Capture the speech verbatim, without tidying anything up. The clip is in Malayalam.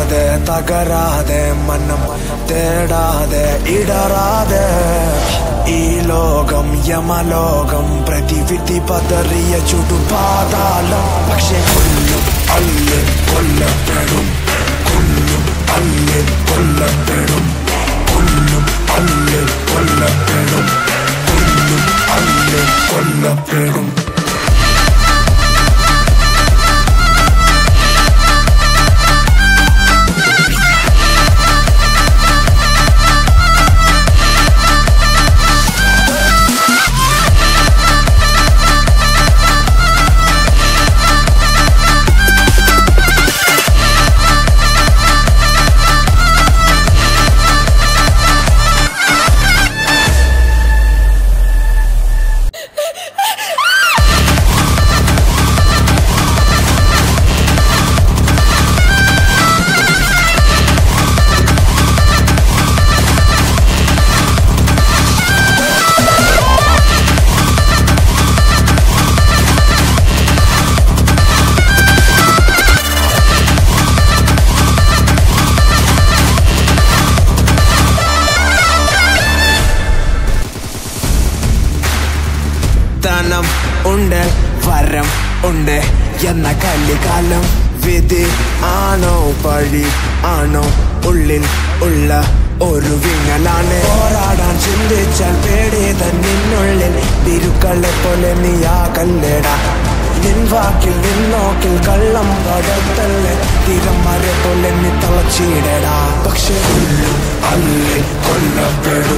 തളരാതെ തകരാതെ മനം തേടാതെ ഇടറാതെ ഈ ലോകം യമലോകം പ്രതിവിധി പതറിയ ചുടുപാതാളം പക്ഷെ കൊല്ലും അല്ല് കൊല്ലപ്പെടും കൊല്ലും അല്ല് കൊല്ലപ്പെടും കൊല്ലും അല്ല് കൊല്ലപ്പെടും കൊല്ലും അല്ല് കൊല്ലപ്പെടും ധനം ഉണ്ട് വരം ഉണ്ട് എന്ന കല്ലിക്കാലം വിധി ആണോ പഴി ആണോ ഉള്ളിൽ ഉള്ള ഒരു വിങ്ങലാണ് പോരാടാൻ ചിന്തിച്ചാൽ പേടി തന്നിനുള്ളിൽ തിരുക്കളെ പോലെ നീയാകല്ലേടാ നിൻ വാക്കിൽ നിന്നോക്കിൽ കള്ളം പടത്തല്ലേ തിരമരെ പോലെ നീ തളച്ചിടടാ പക്ഷെ കൊല്ലും അല്ലേ കൊല്ലപ്പെടും